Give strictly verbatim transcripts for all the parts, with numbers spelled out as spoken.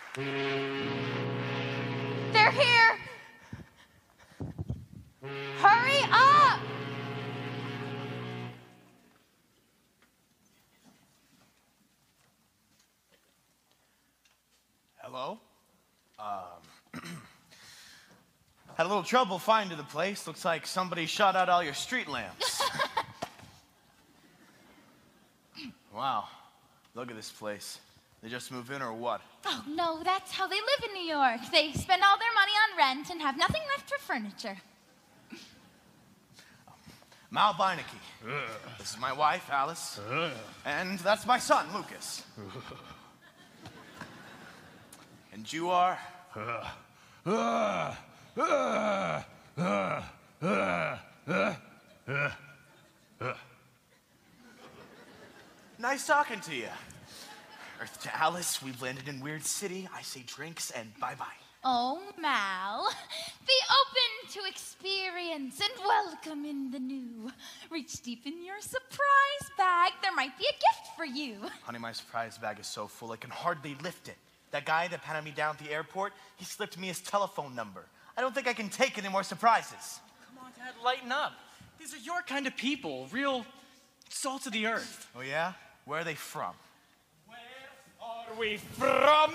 They're here! Hurry up! Hello? Um, had a little trouble finding the place. Looks like somebody shot out all your street lamps. Wow. Look at this place. They just moved in or what? Oh, no, that's how they live in New York. They spend all their money on rent and have nothing left for furniture. Mal Beinecke. This is my wife, Alice. And that's my son, Lucas. And you are? Nice talking to you. Earth to Alice, we've landed in Weird City. I say drinks and bye-bye. Oh, Mal, be open to experience and welcome in the new. Reach deep in your surprise bag. There might be a gift for you. Honey, my surprise bag is so full I can hardly lift it. That guy that patted me down at the airport, he slipped me his telephone number. I don't think I can take any more surprises. Come on, Dad, lighten up. These are your kind of people, real salt of the earth. Oh, yeah? Where are they from? Where are we from?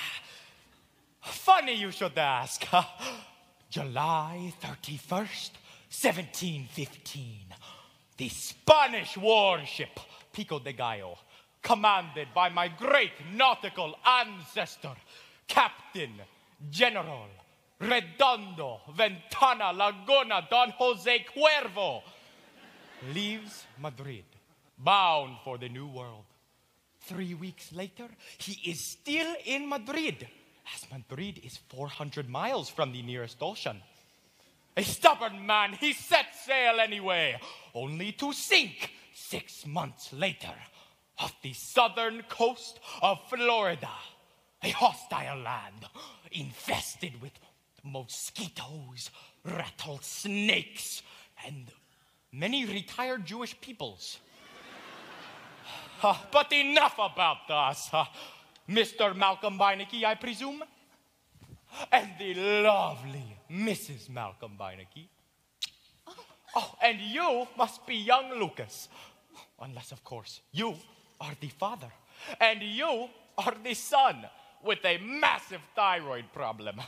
Funny you should ask. July thirty-first, seventeen fifteen. The Spanish warship Pico de Gallo, commanded by my great nautical ancestor, Captain General Redondo Ventana Laguna Don Jose Cuervo, leaves Madrid, bound for the New World. Three weeks later, he is still in Madrid, as Madrid is four hundred miles from the nearest ocean. A stubborn man, he set sail anyway, only to sink six months later off the southern coast of Florida, a hostile land infested with mosquitoes, rattlesnakes, and many retired Jewish peoples. Uh, but enough about us. Uh, Mister Malcolm Beinecke, I presume? And the lovely Missus Malcolm Beinecke. Oh, and you must be young Lucas. Unless, of course, you are the father. And you are the son with a massive thyroid problem.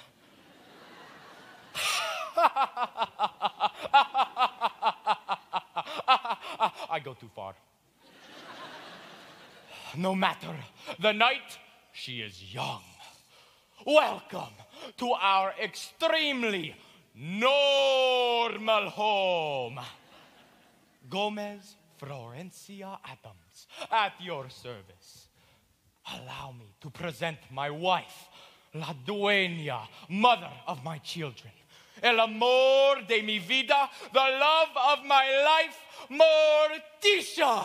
I go too far. No matter the night, she is young. Welcome to our extremely normal home. Gomez Florencia Adams, at your service. Allow me to present my wife, La Dueña, mother of my children. El amor de mi vida, the love of my life, Morticia.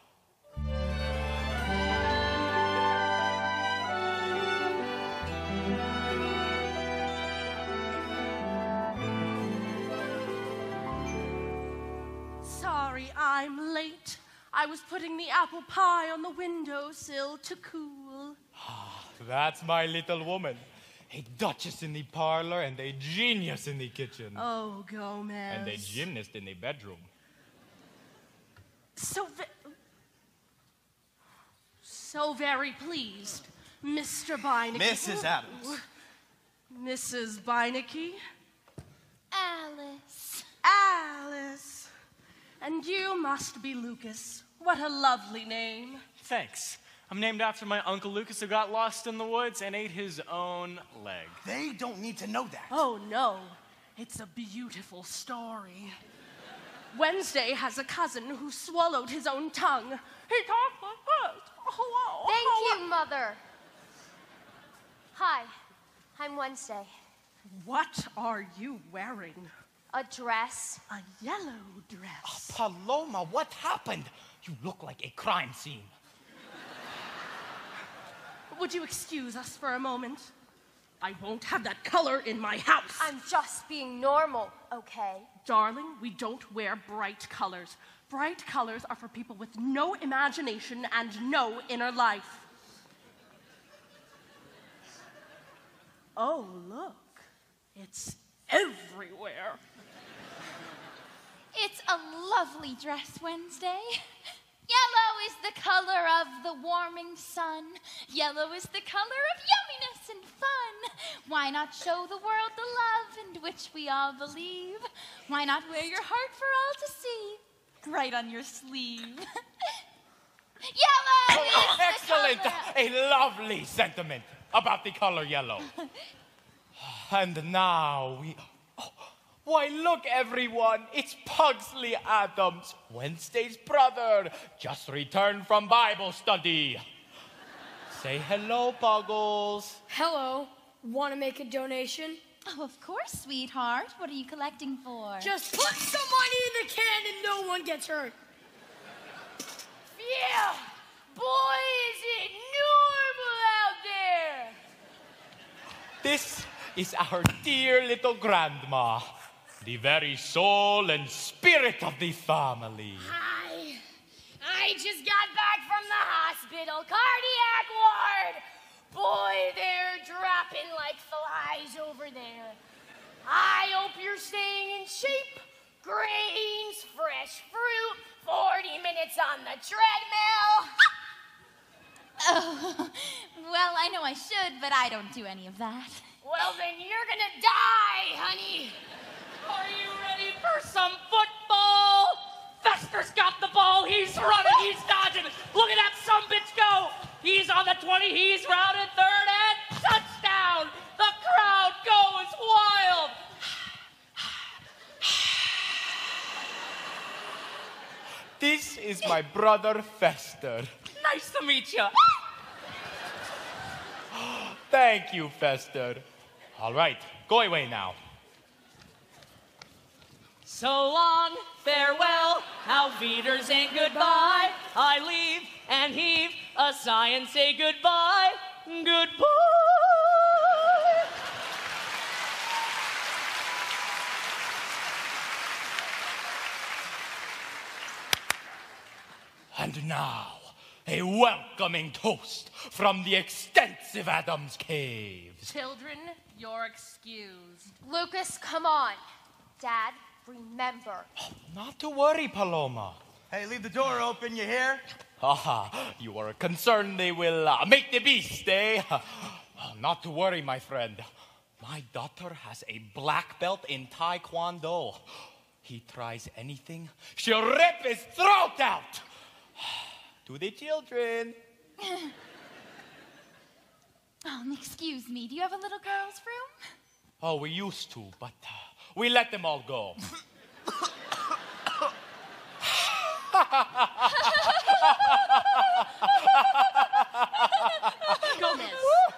Sorry I'm late. I was putting the apple pie on the windowsill to cool. Ah, that's my little woman. A duchess in the parlor and a genius in the kitchen. Oh, Gomez. And a gymnast in the bedroom. So, ve- so very pleased, Mister Beinecke. Missus Adams. Missus Beinecke. Alice. Alice. And you must be Lucas. What a lovely name. Thanks. I'm named after my Uncle Lucas who got lost in the woods and ate his own leg. They don't need to know that. Oh, no. It's a beautiful story. Wednesday has a cousin who swallowed his own tongue. He talked like this. Oh, Thank oh, you, Mother. Hi, I'm Wednesday. What are you wearing? A dress. A yellow dress. Paloma, what happened? You look like a crime scene. Would you excuse us for a moment? I won't have that color in my house. I'm just being normal, okay? Darling, we don't wear bright colors. Bright colors are for people with no imagination and no inner life. Oh, look. It's everywhere. It's a lovely dress, Wednesday. Yellow is the color of the warming sun. Yellow is the color of yumminess and fun. Why not show the world the love in which we all believe? Why not wear your heart for all to see? Right on your sleeve. Yellow is the Excellent! color. A lovely sentiment about the color yellow. And now we... Oh, why, look, everyone. It's Pugsley Adams, Wednesday's brother, just returned from Bible study. Say hello, Puggles. Hello. Want to make a donation? Oh, of course, sweetheart. What are you collecting for? Just put some money in the can and no one gets hurt. Yeah! Boy, is it normal out there! This is our dear little grandma, the very soul and spirit of the family. Hi. I just got back from the hospital. Cardiac ward. Boy, they're dropping like flies over there. I hope you're staying in shape. Grains, fresh fruit, forty minutes on the treadmill. Oh, well, I know I should, but I don't do any of that. Well, then you're gonna die, honey. Are you ready for some football? Fester's got the ball. He's running. He's dodging. Look at that sumbitch go. He's on the twenty. He's routed third and touchdown. The crowd goes wild. This is my brother Fester. Nice to meet you. Thank you, Fester. All right, go away now. So long, farewell, auf Wiedersehen, goodbye. I leave and heave a sigh and say goodbye, goodbye. And now, a welcoming toast from the extensive Adams Caves. Children, you're excused. Lucas, come on. Dad, remember. Not to worry, Paloma. Hey, leave the door open, you hear? Ah, you are concerned they will uh, make the beast, eh? Not to worry, my friend. My daughter has a black belt in Taekwondo. He tries anything, she'll rip his throat out. To the children. Um, excuse me, do you have a little girl's room? Oh, we used to, but uh, we let them all go. Gomez.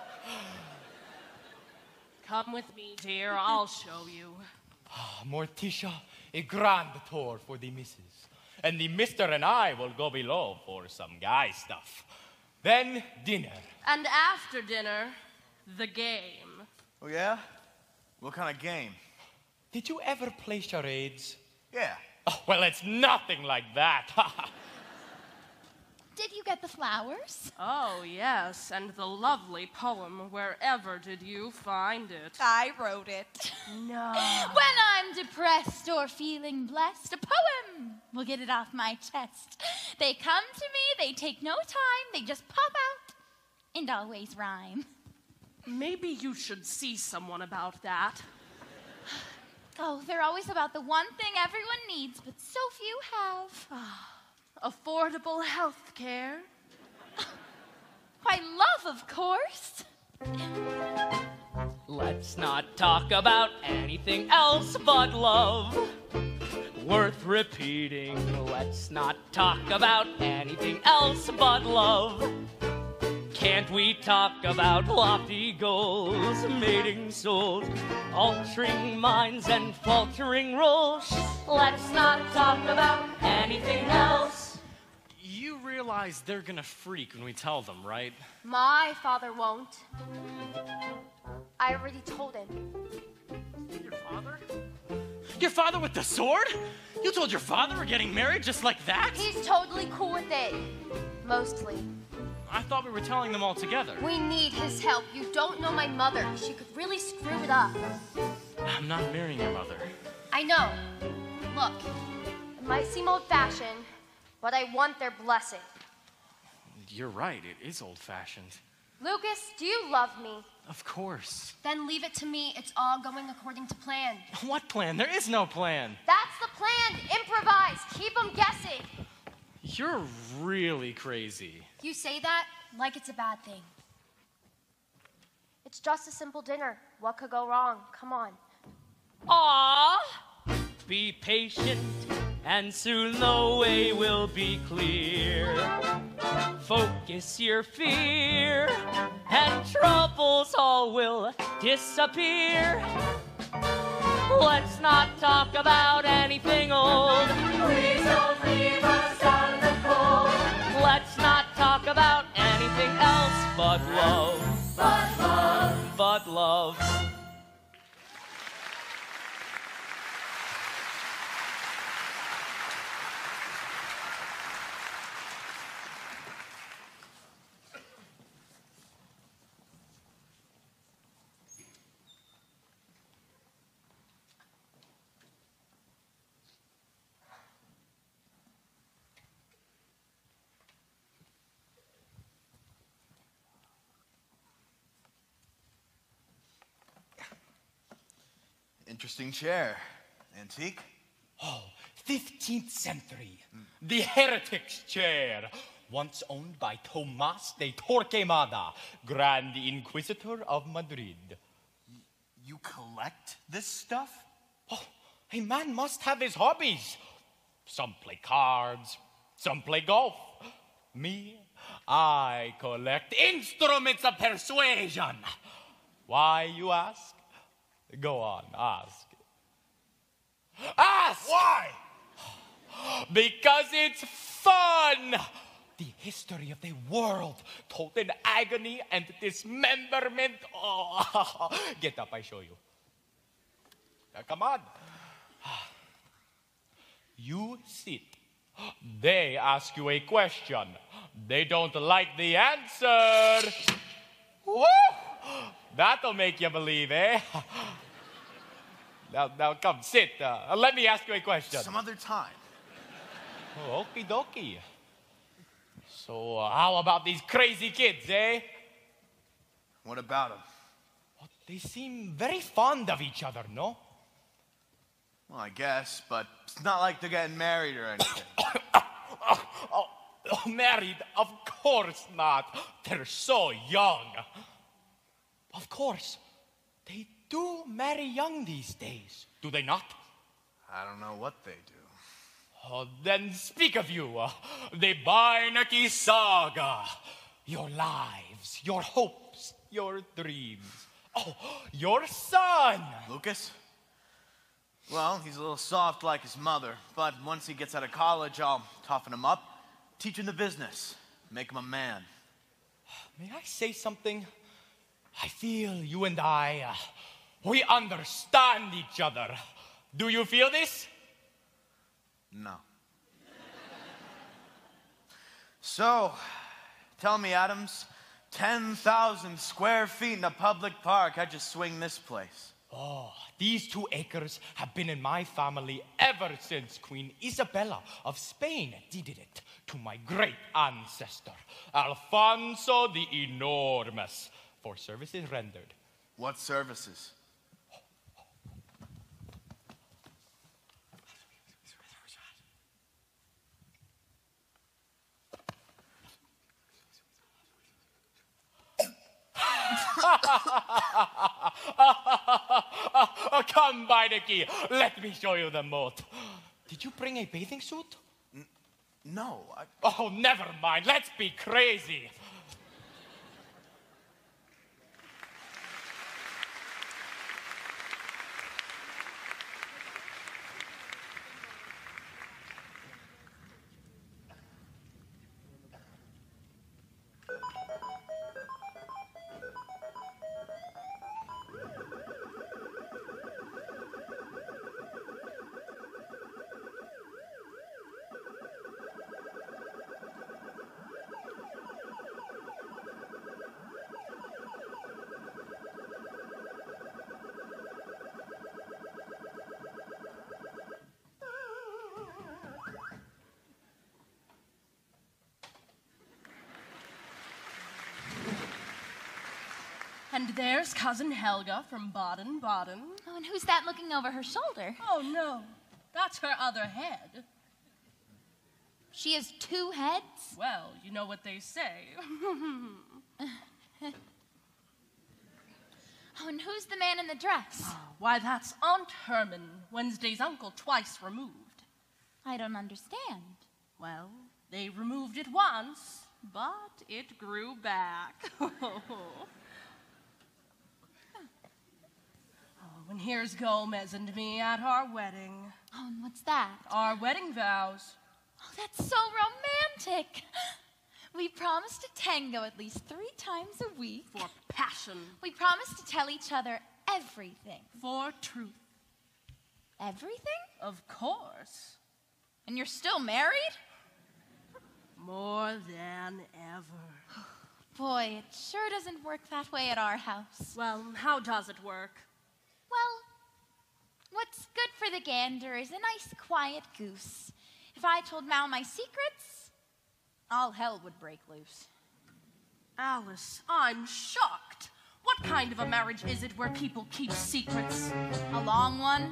Come with me, dear. I'll show you. Morticia, a grand tour for the missus. And the mister and I will go below for some guy stuff. Then dinner. And after dinner, the game. Oh, yeah? What kind of game? Did you ever play charades? Yeah. Oh, well, it's nothing like that. Did you get the flowers? Oh, yes, and the lovely poem, wherever did you find it? I wrote it. No. When I'm depressed or feeling blessed, a poem will get it off my chest. They come to me, they take no time, they just pop out and always rhyme. Maybe you should see someone about that. Oh, they're always about the one thing everyone needs, but so few have. Affordable health care. Why, love, of course. Let's not talk about anything else but love. Worth repeating, let's not talk about anything else but love. Can't we talk about lofty goals, mating souls, altering minds and faltering roles? Let's not talk about anything else. You realize they're gonna freak when we tell them, right? My father won't. I already told him. Your father? Your father with the sword? You told your father we're getting married just like that? He's totally cool with it. Mostly. I thought we were telling them all together. We need his help. You don't know my mother. She could really screw it up. I'm not marrying your mother. I know. Look, it might seem old-fashioned, but I want their blessing. You're right, it is old-fashioned. Lucas, do you love me? Of course. Then leave it to me. It's all going according to plan. What plan? There is no plan. That's the plan. Improvise. Keep them guessing. You're really crazy. You say that like it's a bad thing. It's just a simple dinner. What could go wrong? Come on. Aww. Be patient, and soon the way will be clear. Focus your fear, and troubles all will disappear. Let's not talk about anything old. Please don't leave us out in the cold. Let's not talk about anything else but love. But love. But love. Interesting chair. Antique? Oh, fifteenth century. The heretic's chair. Once owned by Tomas de Torquemada, Grand Inquisitor of Madrid. You collect this stuff? Oh, a man must have his hobbies. Some play cards, some play golf. Me, I collect instruments of persuasion. Why, you ask? Go on, ask. Ask! Why? Because it's fun! The history of the world, told in agony and dismemberment. Oh, get up, I show you. Now, come on. You sit. They ask you a question. They don't like the answer. Woo! That'll make you believe, eh? Now, now come, sit. Uh, let me ask you a question. Some other time. Oh, okie dokie. So, uh, how about these crazy kids, eh? What about them? Well, they seem very fond of each other, no? Well, I guess, but it's not like they're getting married or anything. oh, oh, oh, married? Of course not. They're so young. Of course. They do marry young these days, do they not? I don't know what they do. Oh, then speak of you, uh, the Barnaky Saga. Your lives, your hopes, your dreams. Oh, your son. Lucas? Well, he's a little soft like his mother, but once he gets out of college, I'll toughen him up, teach him the business, make him a man. May I say something? I feel you and I, uh, we understand each other. Do you feel this? No. So, tell me, Adams, ten thousand square feet in a public park, how'd you swing this place? Oh, these two acres have been in my family ever since Queen Isabella of Spain deeded it to my great ancestor, Alfonso the Enormous, for services rendered. What services? Come, Barnaky, let me show you the moat. Did you bring a bathing suit? N- no. I... Oh, never mind. Let's be crazy. And there's Cousin Helga from Baden-Baden. Oh, and who's that looking over her shoulder? Oh, no. That's her other head. She has two heads? Well, you know what they say. Oh, and who's the man in the dress? Oh, why, that's Aunt Herman, Wednesday's uncle, twice removed. I don't understand. Well, they removed it once, but it grew back. Oh, and here's Gomez and me at our wedding. Oh, and what's that? Our wedding vows. Oh, that's so romantic. We promised to tango at least three times a week. For passion. We promised to tell each other everything. For truth. Everything? Of course. And you're still married? More than ever. Boy, it sure doesn't work that way at our house. Well, how does it work? Well, what's good for the gander is a nice, quiet goose. If I told Mal my secrets, all hell would break loose. Alice, I'm shocked. What kind of a marriage is it where people keep secrets? A long one?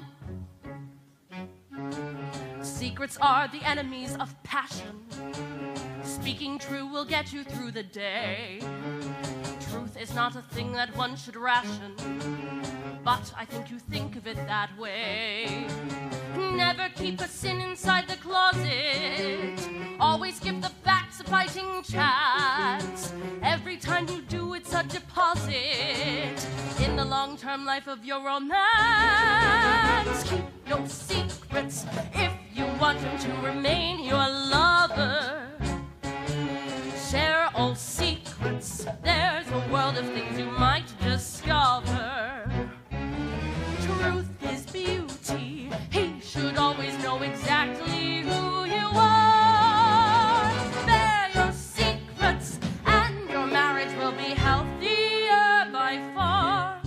Secrets are the enemies of passion. Speaking true will get you through the day. Truth is not a thing that one should ration, but I think you think of it that way. Never keep a sin inside the closet. Always give the facts a fighting chance. Every time you do, it's a deposit in the long-term life of your romance. Keep your secrets if you want him to remain your lover. Share all secrets. There's a world of things you might discover. Truth is beauty. He should always know exactly who you are. Bear your secrets, and your marriage will be healthier by far.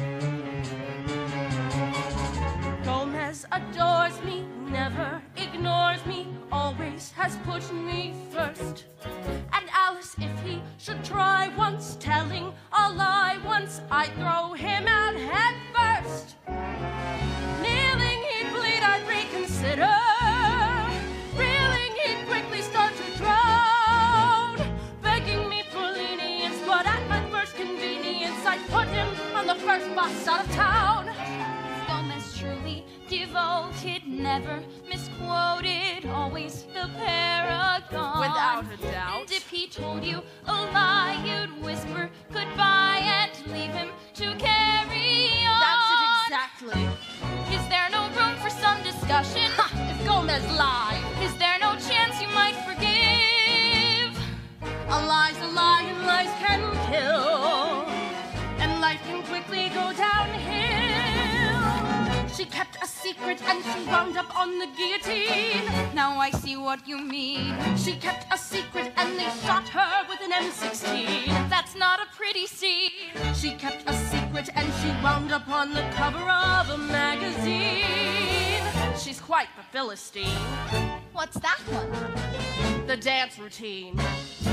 Gomez adores me, never ignores me, always has put me first. And Alice, if he should try once telling a lie once, I'd throw him out head first. Kneeling, he'd bleed, I'd reconsider. Reeling, he'd quickly start to drown. Begging me for lenience, but at my first convenience, I'd put him on the first bus out of town. Gomez truly devoted, never misquoted, always the paragon. Without a doubt. And if he told you a lie, you'd whisper goodbye and leave him to carry on. That's it exactly. Is there no room for some discussion? Ha! If Gomez lied. Is there no chance you might forgive? A lie's a lie and lies can kill. And life can quickly go downhill. She kept a secret and she wound up on the guillotine. Now I see what you mean. She kept a secret and they shot her with an M sixteen. That's not a pretty scene. She kept a secret and she wound up on the cover of a magazine. She's quite the Philistine. What's that one? The dance routine.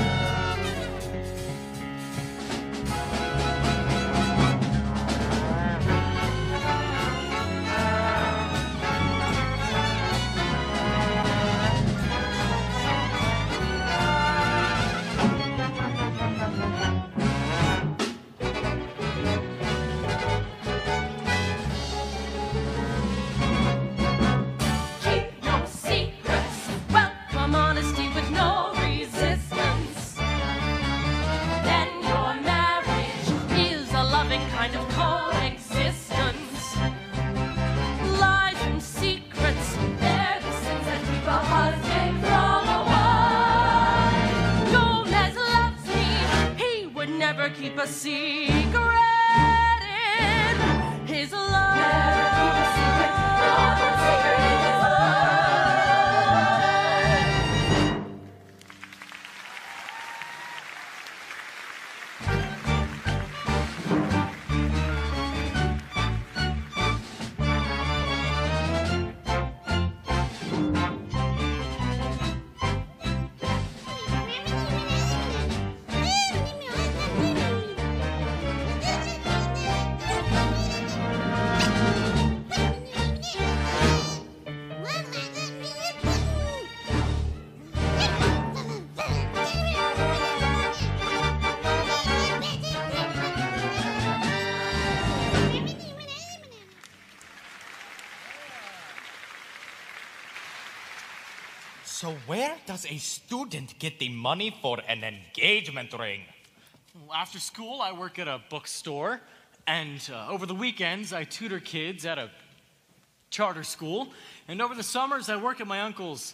Keep a secret in his love. Never keep a secret. No one's secret in his love. So where does a student get the money for an engagement ring? After school, I work at a bookstore, and uh, over the weekends, I tutor kids at a charter school, and over the summers, I work at my uncle's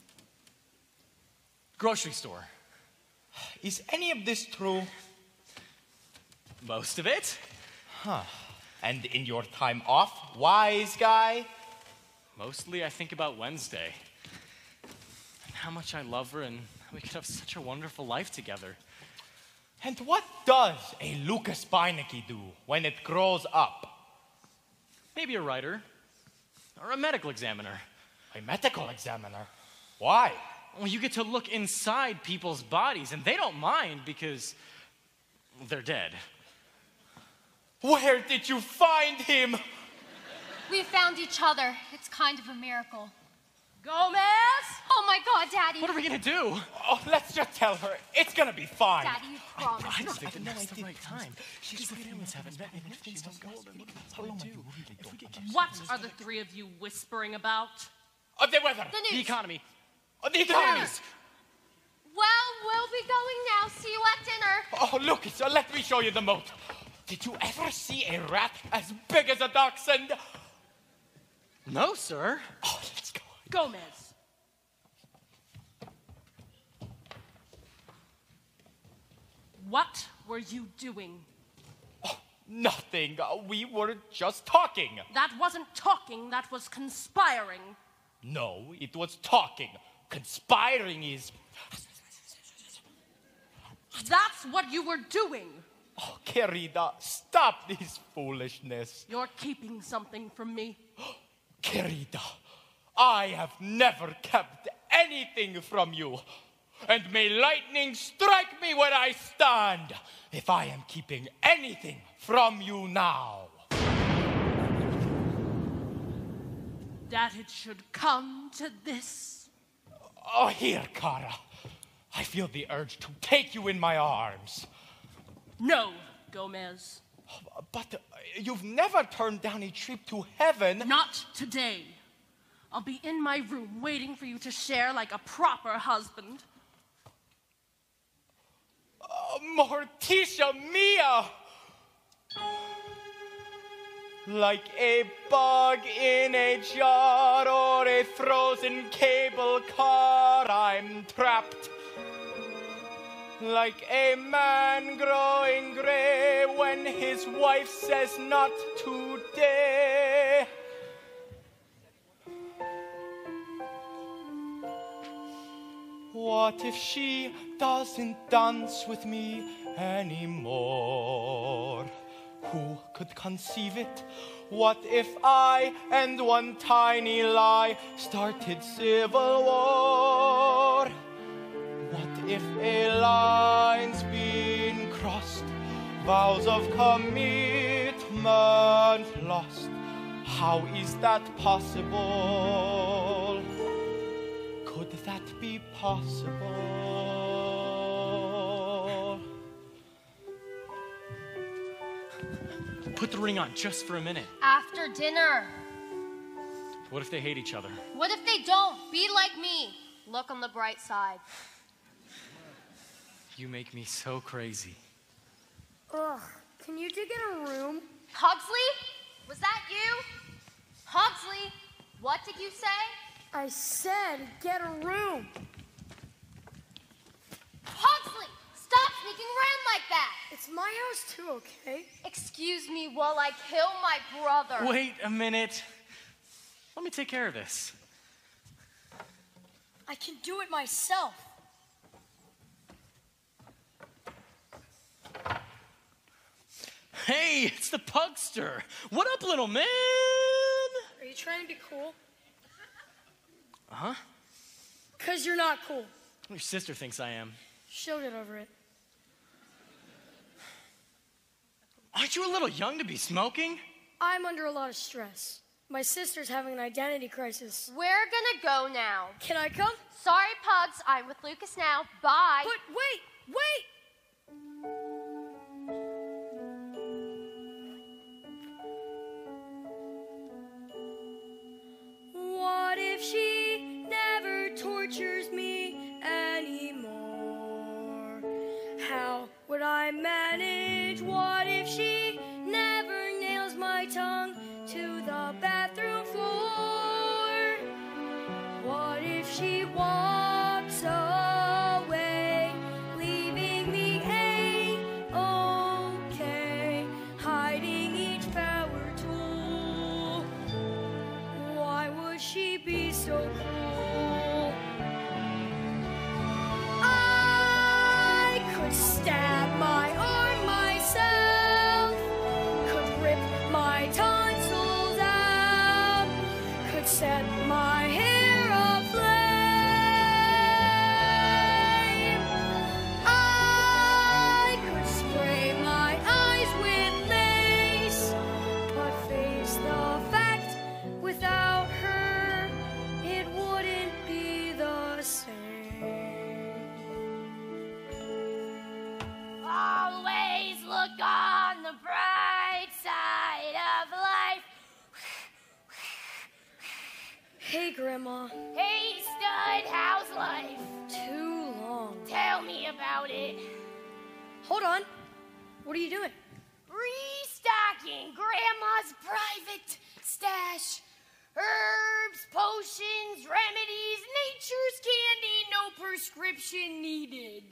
grocery store. Is any of this true? Most of it. Huh. And in your time off, wise guy? Mostly, I think about Wednesday. And how much I love her, and we could have such a wonderful life together. And what does a Lucas Beinecke do when it grows up? Maybe a writer. Or a medical examiner. A medical examiner? Why? Well, you get to look inside people's bodies, and they don't mind because they're dead. Where did you find him? We found each other. It's kind of a miracle. Gomez! Oh my God, Daddy. What are we gonna do? Oh, let's just tell her. It's gonna be fine. Daddy, you promised. I don't think that that's the right time. She's the families haven't met, and if things don't go, then what do we do? If we get kids, What are the three of you whispering about? Oh, the weather. The news. the economy. Oh, the economy. Well, we'll be going now. See you at dinner. Oh, look, so let me show you the moat. Did you ever see a rat as big as a dachshund? No, sir. Oh, let's go. Gomez. What were you doing? Oh, nothing. Uh, we were just talking. That wasn't talking, that was conspiring. No, it was talking. Conspiring is... That's what you were doing. Oh, querida, stop this foolishness. You're keeping something from me. Querida, I have never kept anything from you. And may lightning strike me where I stand if I am keeping anything from you now. That it should come to this. Oh, here, Kara. I feel the urge to take you in my arms. No, Gomez. But uh, you've never turned down a trip to heaven. Not today. I'll be in my room waiting for you to share like a proper husband. Uh, Morticia Mia! Like a bug in a jar or a frozen cable car, I'm trapped. Like a man growing gray when his wife says not today. What if she doesn't dance with me anymore? Who could conceive it? What if I and one tiny lie started civil war? What if a line's been crossed, vows of commitment lost? How is that possible? Could that be possible? Put the ring on just for a minute. After dinner. What if they hate each other? What if they don't? Be like me. Look on the bright side. You make me so crazy. Ugh, can you dig in a room? Hugsley? Was that you? Hugsley, what did you say? I said get a room. Hugsley, stop sneaking around like that. It's my house too, okay? Excuse me while I kill my brother. Wait a minute. Let me take care of this. I can do it myself. Hey, it's the Pugster. What up, little man? Are you trying to be cool? Uh-huh. Because you're not cool. Your sister thinks I am. She'll get over it. Aren't you a little young to be smoking? I'm under a lot of stress. My sister's having an identity crisis. We're gonna go now. Can I come? Sorry, Pugs. I'm with Lucas now. Bye. But wait, wait! What if she never tortures How would I manage? What if she never nails my tongue to the bathroom floor? What if she walks away, leaving me A-okay, hiding each power tool? Why would she be so cruel? I could stab my arm myself, could rip my tonsils out, could set my hair aflame. I could spray my eyes with lace, but face the fact, without her, it wouldn't be the same. Always look on the bright side of life. Hey, Grandma. Hey, stud, how's life? Too long. Tell me about it. Hold on. What are you doing? Restocking Grandma's private stash. Herbs, potions, remedies, nature's candy, no prescription needed.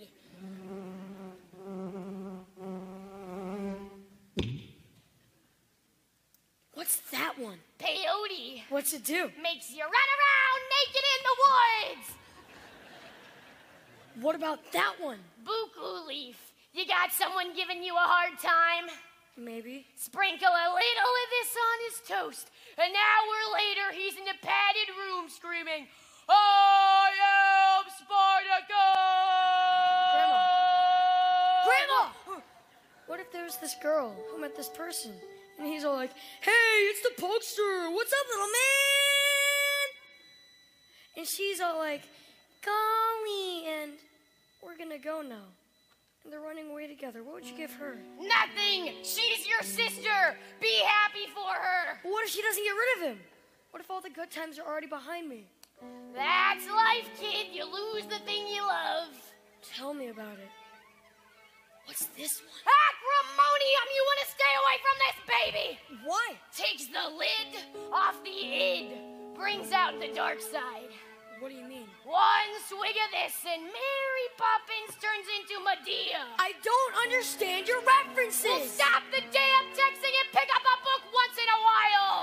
What's that one? Peyote. What's it do? Makes you run around naked in the woods. What about that one? Buku leaf. You got someone giving you a hard time? Maybe. Sprinkle a little of this on his toast. An hour later, he's in a padded room screaming, I am Spartacus! Grandma! Grandma! What if there's this girl who met this person, and he's all like, hey, it's the Pokester! What's up, little man? And she's all like, golly, and we're gonna go now. And they're running away together. What would you give her? Nothing! She's your sister! Be happy for her! But what if she doesn't get rid of him? What if all the good times are already behind me? That's life, kid. You lose the thing you love. Tell me about it. What's this one? Acrimonium! You want to stay away from this baby! Why? Takes the lid off the id. Brings out the dark side. What do you mean? One swig of this and Mary Poppins turns into Medea. I don't understand your references. Well, stop the damn texting and pick up a book once in a while.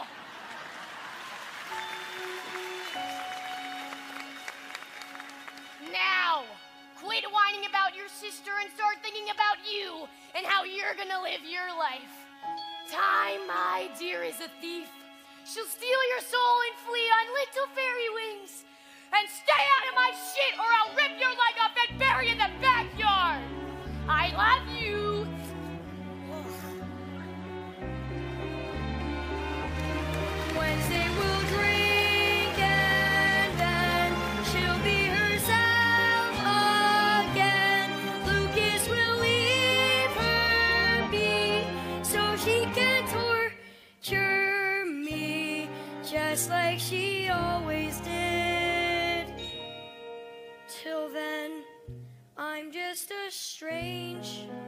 Now, quit whining about your sister and start thinking about you and how you're gonna live your life. Time, my dear, is a thief. She'll steal your soul and flee on little fairy wings. And stay out of my shit or I'll rip your leg off and bury in the backyard. I love you. Wednesday we'll drink and then she'll be herself again. Lucas will leave her be so she can torture me just like she always did. Till then, I'm just a strange